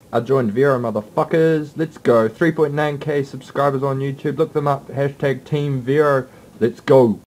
I joined Varo, motherfuckers. Let's go. 3.9k subscribers on YouTube. Look them up. Hashtag Team Varo. Let's go.